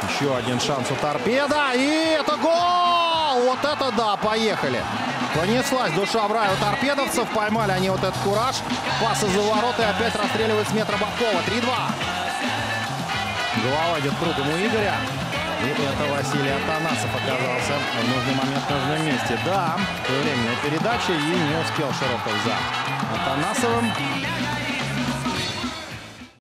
Еще один шанс у Торпедо. И это гол! Вот это да, поехали. Понеслась душа в рай у торпедовцев. Поймали они вот этот кураж. Пас из-за ворот и опять расстреливает с метра Бабкова. 3-2. Голова идет круг ему Игоря. И это Василий Атанасов оказался в нужный момент в нужном месте. Да, временная передача и не успел Широков за Атанасовым.